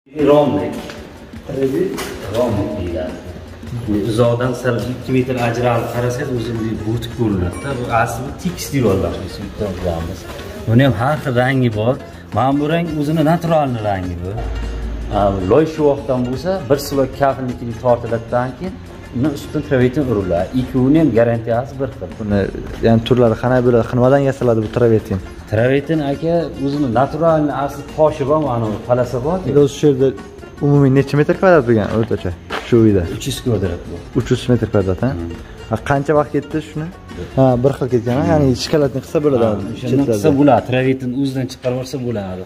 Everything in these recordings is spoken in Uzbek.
Romlik. Romlik deyiladi. Uzoqdan sal 2 metr ajralib qarasangiz o'zimizga bo'tik ko'rinadi. Bu asli tekis devorlar qilamiz. Buni ham har xil rangi bor. Mana bu rang o'zini natural rangi bu. Loy shuvoqdan bo'lsa, bir slok kafilnikini tortiladidan keyin uni ustidan travertin uriladi. Ikkovini ham garantiyasi bir xil. Buni ya'ni turlari qanday bo'ladi? Nimadan yasaladi bu travertin? Travertin aka o'zini natural asli toshi bor, mana bu palasa bor. O'zi shu yerda umumiy necha metr kvadrat bo'lgan o'rtacha shu uyda? 300 kvadrat bu. 300 metr kvadrat, ha? Qancha vaqt ketdi shuni? Ha, bir xil ketgan, ya'ni shikolatni qilsa bo'ladi. Shuni qilsa bo'ladi, travertin o'zidan chiqarib olsa bo'ladi.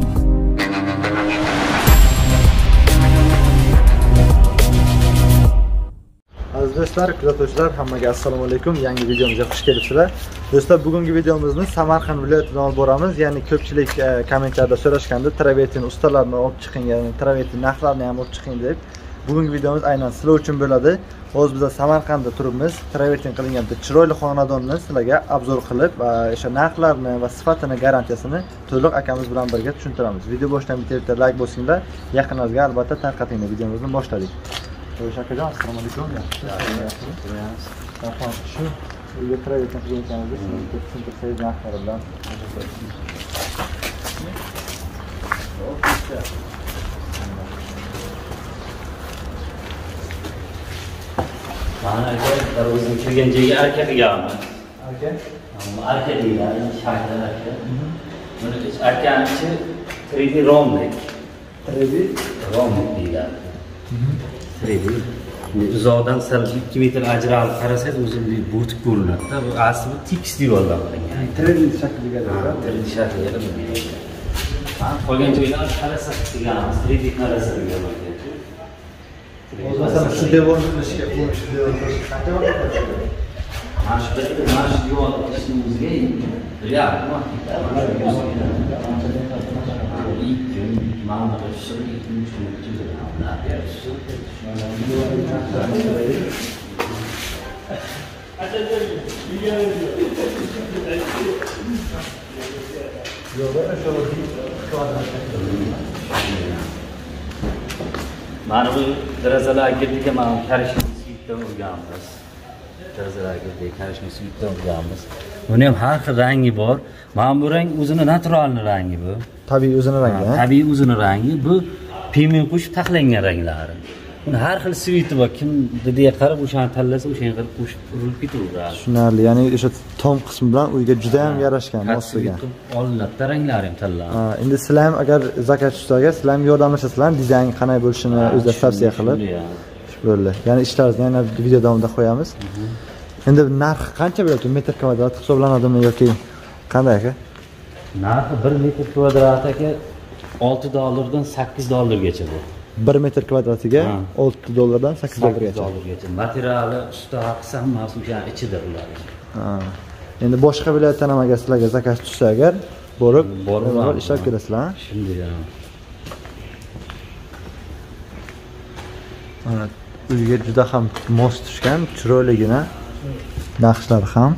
Aziz do'stlar, kuzatuvchilar, hammaga assalomu alaykum. Yangi videomizga xush kelibsizlar. Do'stlar, bugungi videomizni Samarqand viloyatidan olib boramiz. Ya'ni ko'pchilik kommentlarda so'rashganda travertin ustalarini olib chiqing, ya'ni travertin narxlarini ham olib chiqing deb. Bugungi videomiz aynan sizlar uchun bo'ladi. Hozir biz Samarqandda turibmiz. Travertin qilingan bitta chiroyli xonadonni sizlarga obzor qilib va o'sha narxlarni va sifatini, garantiyasini to'liq akamiz bilan birga tushuntiramiz. Video boshidan bitta like bosinglar, yaqinlarga albatta tarqatinglar. Videomizni boshladik. Akajon, assalomu alaykum. Shu uyga travertin qilganingizda sizga tushuntirsangiz narxlari bilan. Mana aka, darvozani kirgan joyga arka qilganman. Arka deyiladi, shakli arka. Buni arkani ichi 3D romlik. 3D romlik deyiladi. 3D. Uzoqdan sal 2 metr ajralib qarasangiz o'zimizga bo'tik ko'rinadi. Bu asli tekis devorlar qilingan. 3D shakliga da. 3D shakliga da. Qolgan joylar qarasa qilganmiz. 3D qarasa qilganmiz. Masalan, shu devorni qilishga qo'yish devorni qancha vaqt ketadi? Mana shu devorni qilishning o'ziga real vaqt mana bu derazalar girdiga mana karishni suyitdan urganmiz. Derazalar girdiga karishni suyitdan urganmiz. Buni ham har xil rangi bor. Mana bu rang o'zini natural rangi bu. Tabiiy o'zini rangi, ha? Tabiiy o'zini rangi. Bu pigment qo'shib taxlangan ranglari. Buni har xil sviti bor. Kim dediga qarab o'shani tanlasa, o'shanga qarab qo'shib urilib ketaveradi. Tushunarli. Ya'ni o'sha tom qismi bilan uyga juda ham yarashgan, ostiga. Olinadi, ranglari ham tanlanadi. Endi sizlar ham agar zakaz ustaga sizlar ham yordamlashasizlar, dizayn qanday bo'lishini o'zida tavsiya qilib. Bo'ldi. Ya'ni ishlaringizni yana video davomida qo'yamiz. Endi narx qancha bo'ladi? Metr kvadrat hisoblanadimi yoki qanday aka? Narxi 1 metr kvadratiga $6 dan $8 bu. 1 metr kvadratiga $6 dan $8 Materiali, usta haqisi hammasi o'sha ichida ular. Endi boshqa viloyatdan ham agar sizlarga zakaz tushsa agar borib ishlab kelasizlar. Shunday ham. Mana uyga juda ham mos tushgan, chiroyligina naqshlar ham.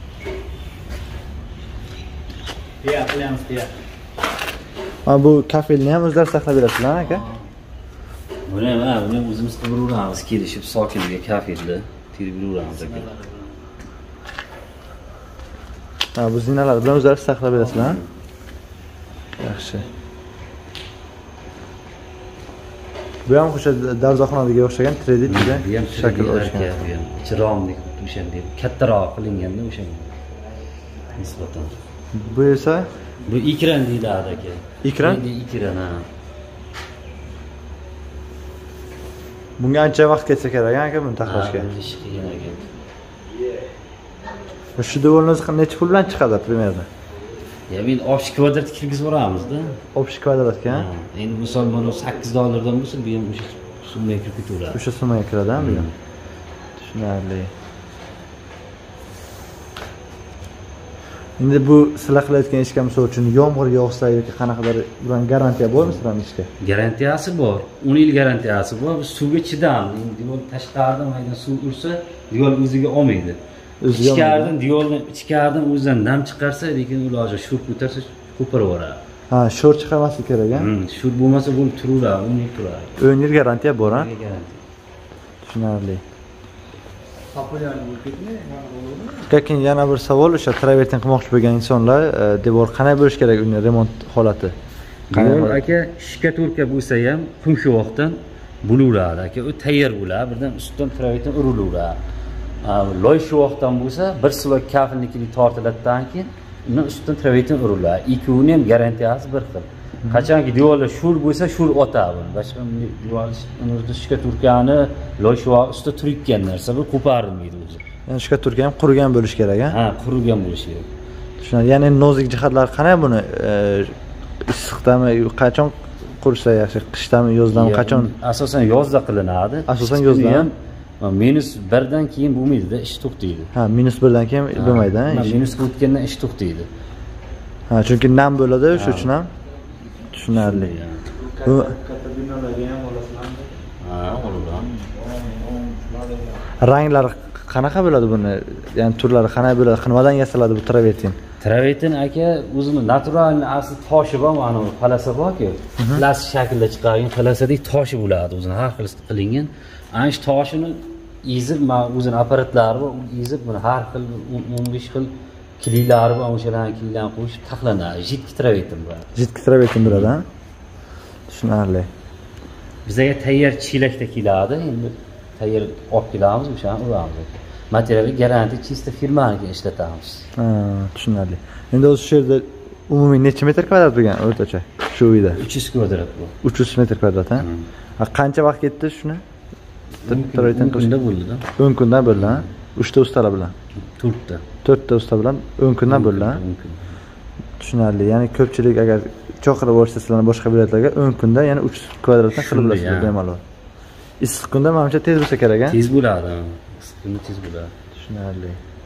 Bu kafelni ham o'zlari saqlab berasizlar, aka? Buni o'zimiz qilib uramiz, kelishib sokinga kafelni terib uramiz aka. Bu zinalar bilan o'zlari saqlab berasizlar. Yaxshi. Bu ham o'sha darvozaxonadagi o'xshagan 3D shakl olgan. Chiromlik o'shanday kattaroq qilinganda o'shanga nisbatan. Bu esa bu ekran deyiladi aka. Ekran? Ekran, ha. Bunga ancha vaqt ketsa kerak aka buni taxlashga. Shu devorni o'zi necha pul bilan chiqadi primerda? Ya men 60 kvadrat kirgizib yuboramiz-da. 60 kvadratga? Endi misol mana $8 dan bo'lsa, bu ham o'sha summaga kirib ketaveradi. O'sha summaga kiradi-a bu ham? Tushunarli. Endi bu sizlar qilayotgan ishga misol uchun yomg'ir yog'sa yoki qanaqadir bilan garantiya bormi sizlarning ishga? Garantiyasi bor. 10 yil garantiyasi bor. Bu suvga chidamli. Devor tashqaridan mayda suv ursa, devor o'ziga olmaydi. Ichkaridan devorni o'zidan nam chiqarsa, lekin iloji sho'r ko'tarsa ko'piraveradi. Ha, sho'r chiqarmaslik kerak a. Shu bo'lmasa bu turaveradi, uni turadi. 10 yil garantiya bor a. Tushunarli. Lekin yana bir savol, o'sha travertin qilmoqchi bo'lgan insonlar devor qanday bo'lish kerak, uni remont holati? Devor aka shkaturka bo'lsa ham qumshoqdan bo'laveradi aka, u tayyor bo'ladi, birdan ustidan travertin urilaveradi. Loy shuvoqdan bo'lsa, bir slok kafilnikini tortiladidan keyin undan ustidan travertin uriladi. Ikkovini ham garantiyasi bir xil. Qachonki devorlar sho'r bo'lsa, sho'r otadi. Boshqa devor shkaturkani loy shuvoq ustida turgan narsa bu qo'parilmaydi o'zi. Ya'ni shkaturka ham qurigan bo'lish kerak a. Ha, qurigan bo'lishi kerak. Tushunarli. Ya'ni nozik jihatlari qanday buni? Issiqdami, qachon qursa yaxshi, qishdami, yozdami, qachon? Asosan yozda qilinadi. Asosan yozda ham -1 dan keyin bo'lmaydi-da, ish to'xtaydi. Ha, -1 dan keyin bo'lmaydi-a? -ga o'tgandan ish to'xtaydi. Ha, chunki nam bo'ladi, shu uchun ham. Tushunarli. Bu katta binolarga ham olasizlarmi? Ha, olaman. ranglari qanaqa bo'ladi buni? Ya'ni turlari qanaqa bo'ladi? Nimadan yasaladi bu travertin? Travertin aka o'zini natural asl toshi bor, mana bu palasa bor-ku. Plastik shaklda chiqargan palasadek toshi bo'ladi, o'zini har xil qilingan. Ana shu toshini ezib, o'zini apparatlari bor, ezib buni har xil 15 xil kiliklari bor, o'shalarni kiliklarini qo'shib taxlanadi. Jidki travertin bo'ladi. Jidki travertin bo'ladi, ha? Tushunarli. Bizga tayyor chelakda keladi, endi tayyor olib kelamiz, o'shani uramiz. Materialga garanti chista firmaniga ishlatamiz. Ha, tushunarli. Endi o'zi shu yerda umumiy necha metr kvadrat bo'lgan o'rtacha shu uyda? 300 kvadrat bu. 300 metr kvadrat, ha? Qancha vaqt ketdi shuni? Travertin kunda bo'ldi-da. 10 kundan bo'ldi, ha? 3 ta ustalar bilan. 4 ta. 4 ta usta bilan 10 kundan bo'ldi, ha? Tushunarli. Ya'ni ko'pchilik agar chaqirib olsa sizlarni boshqa viloyatlarga 10 kunda, ya'ni 300 kvadratdan qilib olasizlar bemalol. Issiq kunda menimcha tez bo'lsa kerak, ha? Tez bo'ladi. Issiq kunda tez bo'ladi. Tushunarli.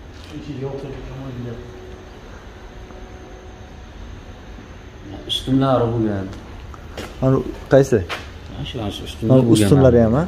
Ustunlari bo'lgan. Ana qaysi? Shu ustunlar bo'lgan. Ustunlari ham, ha?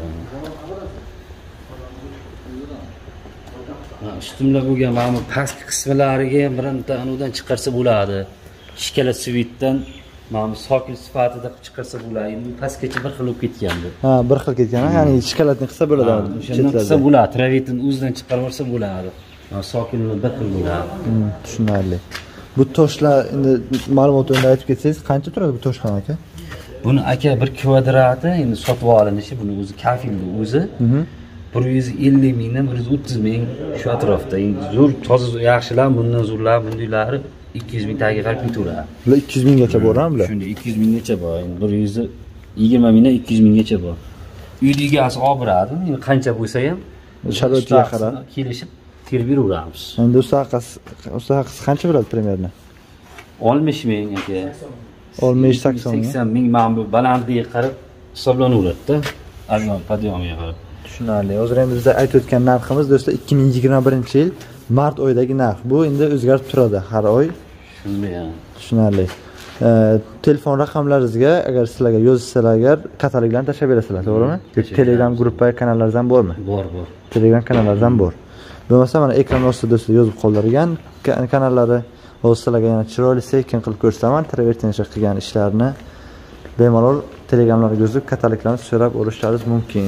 Ustunlar bo'lgan, mana pastki qismlariga ham bironta anudan chiqarsa bo'ladi. Ikkala svitdan mana sokil sifatida chiqarsa bo'ladi. Endi pastgacha bir xil bo'lib ketgandi. Ha, bir xil ketgan, ya'ni shikolatni qilsa bo'ladi. O'shandan qilsa bo'ladi. Travertin o'zidan chiqarib olsa bo'ladi. Sokilni bir xil bo'ladi. Tushunarli. Bu toshlar endi ma'lumot o'rnida aytib ketsangiz, qancha turadi bu toshxona aka? Buni aka 1 kvadrati endi sotib olinishi, buni o'zi kafilni o'zi 150 mingdan 130 ming shu atrofda. Endi zo'r, toza yaxshilar, bundan zo'rlar, bundaylari 200 ming tagiga qarab ketaveradi. Bular 200 minggacha bormi bular? Shunda 200 minggacha bor. Endi 120 mingdan 200 minggacha bor. Uyni egasi olib beradi. Endi qancha bo'lsa ham sharoitiga qarab kelishib terib beraveramiz. Endi usta haqisi qancha bo'ladi primerni? 60 ming aka. 60-80 ming mana bu balandligiga qarab hisoblanaveradi-da. Arzon podyomiga qarab. Tushunarli. Hozir endi bizda aytib o'tgan narximiz do'stlar 2021-yil mart oyidagi narx. Bu endi o'zgarib turadi har oy. Shunday ham. Tushunarli. Telefon raqamlaringizga agar sizlarga yozsalar, agar kataloglarni tashlab berasizlar, to'g'rimi? Telegram gruppa kanallaringiz ham bormi? Bor. Telegram kanallaringiz ham bor. Bo'lmasa mana ekran ostida do'stlar yozib qoldirilgan kanallari. Hozir sizlarga yana chiroyli sekin qilib ko'rsataman. Travertin qilgan ishlarini bemalol telegramlarga yozib kataloglarni so'rab olishlaringiz mumkin.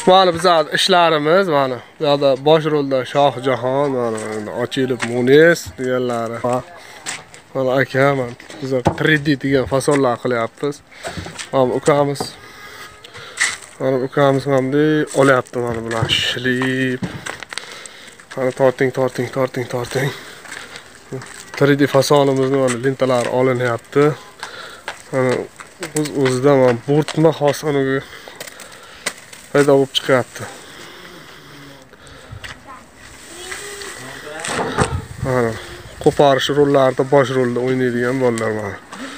Mana bizlar ishlarimiz mana bu yerda bosh rolda Shohjahon, mana ochilib Munis deganlari. Mana aka, mana biz 3D degan fasonlar qilyapmiz. Mana ukamiz. Mana ukamiz hamda olyapti mana bular shilib. Mana torting. 3D fasonimizni mana lintalar olinyapti. Mana o'zidan mana bortma xos aniga paydo bo'lib chiqyapti. Mana qo'parish rollarida bosh rolda o'ynaydigan bolalar mana.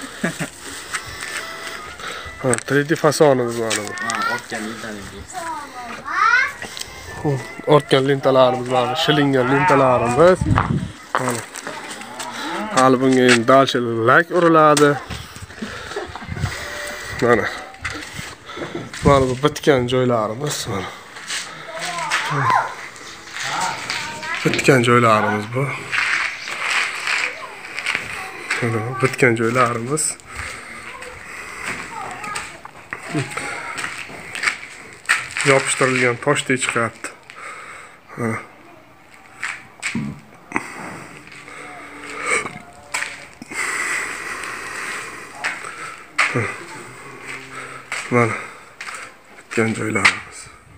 3D fasonimiz mana bu. Ortgan lintalarimiz mana, shilingan lintalarimiz. Mana. Hali bunga endi dalshil lak uriladi. Mana. Mana bu bitgan joylarimiz mana. Bitgan joylarimiz bu. Mana bitgan joylarimiz. Yopishtirilgan toshdek chiqyapti. Mana bitgan joylarimiz.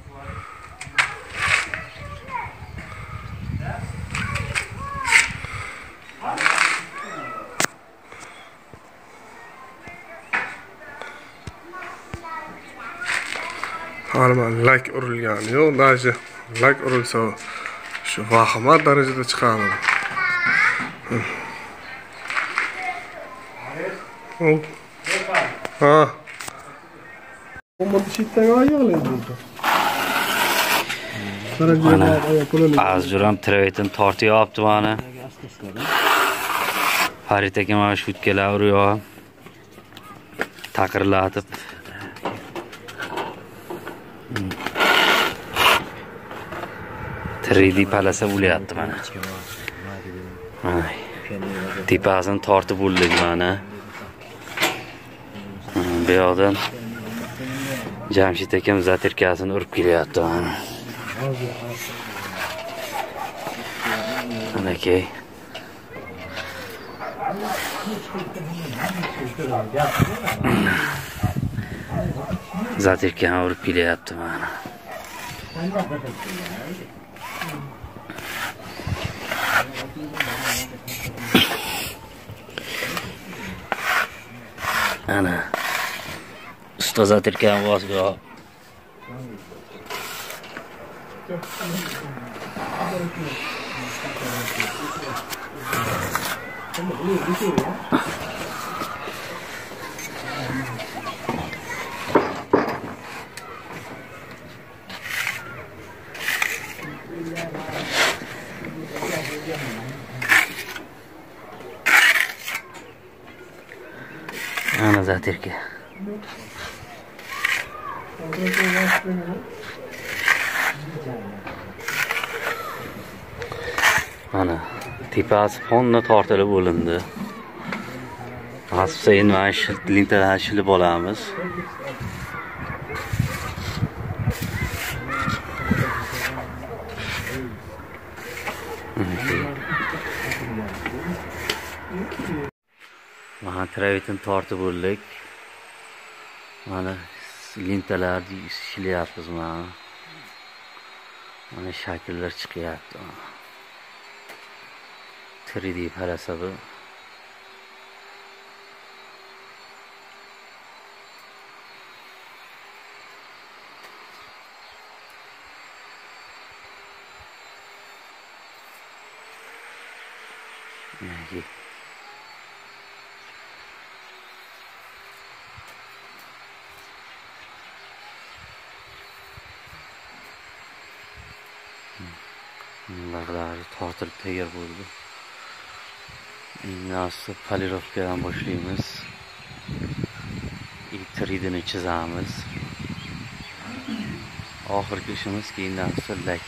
Hali lak urilgani yo'q, даже lak urilsa shu vahima darajada chiqadi. Ha. Azjuram travetin tortyapti mana. Farid aka mana shu utkalar urib, taqirlatib. Tredi palasa bo'lyapti mana. Tepasini tortib bo'ldik mana. Bu yoqdan Jamshid akam zatirkasini urib kelyapti mana. Anakay. Zatirkani urib kelyapti mana. Ana. Ustoz zatirkani bosib. Ana zatirka. Mana tepasi fonna tortilib bo'lindi. Asli endi mana shu lintalarni shilib olamiz. Mana travetin tortib bo'ldik. Mana lintalarni shilyapmiz mana. Mana shakllar chiqyapti. 3D palasa bu. Bunlarla tortilib tayyor bo'ldi. Nasıl polirovkadan boshlaymiz. 3D'ni chizamiz. Oxirgi ishimiz keyindan lak.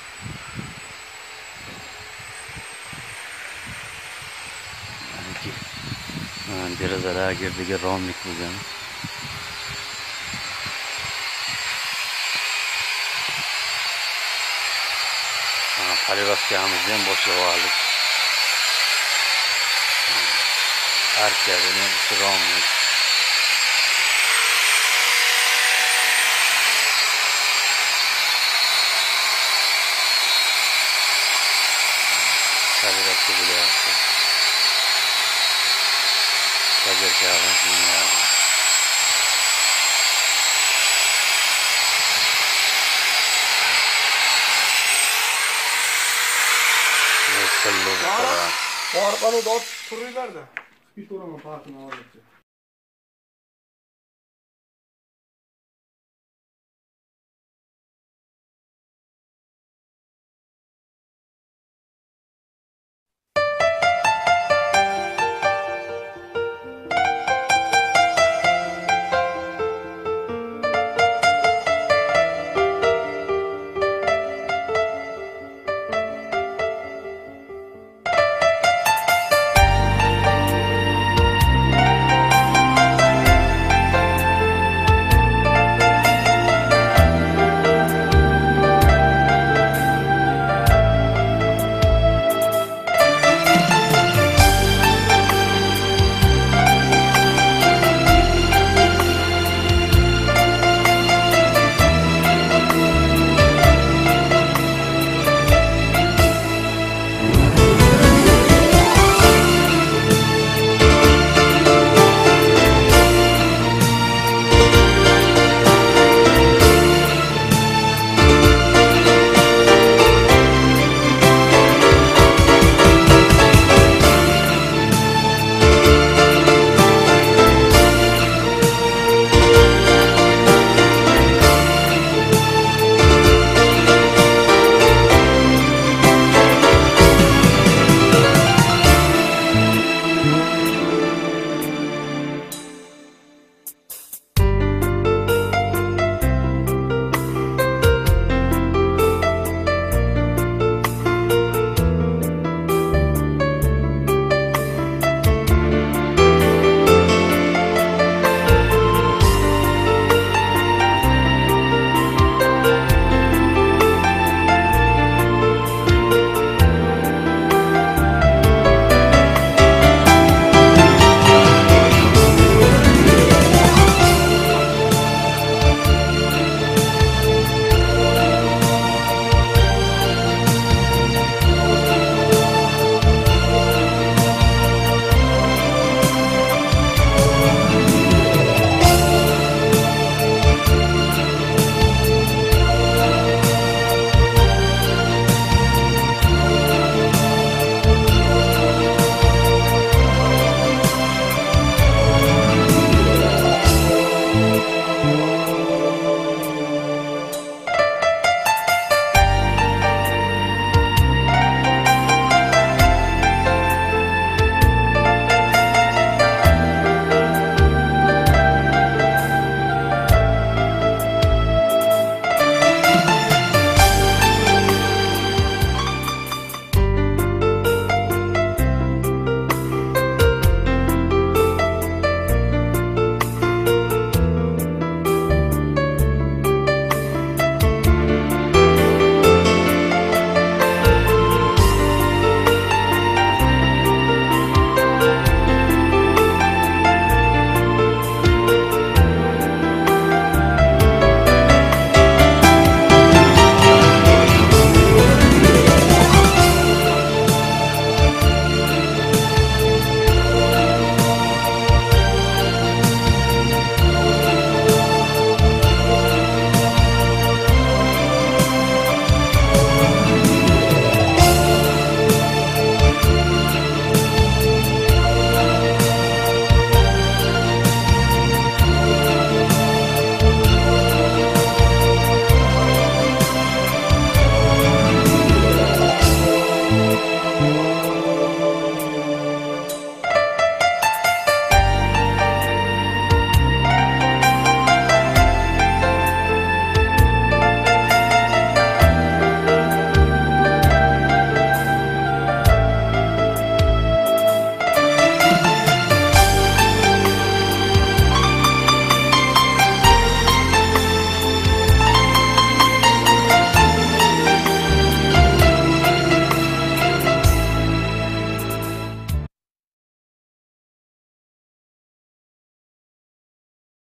Derazalar girdiga romlik bo'lgan. Palirovkamizni ham boshlab oldik. Arkadani istiramiz. Palirovka bo'lyapti. Bajarkamiz mingyapti. Var bana da turuyorlar da. Bir turama partını alacak.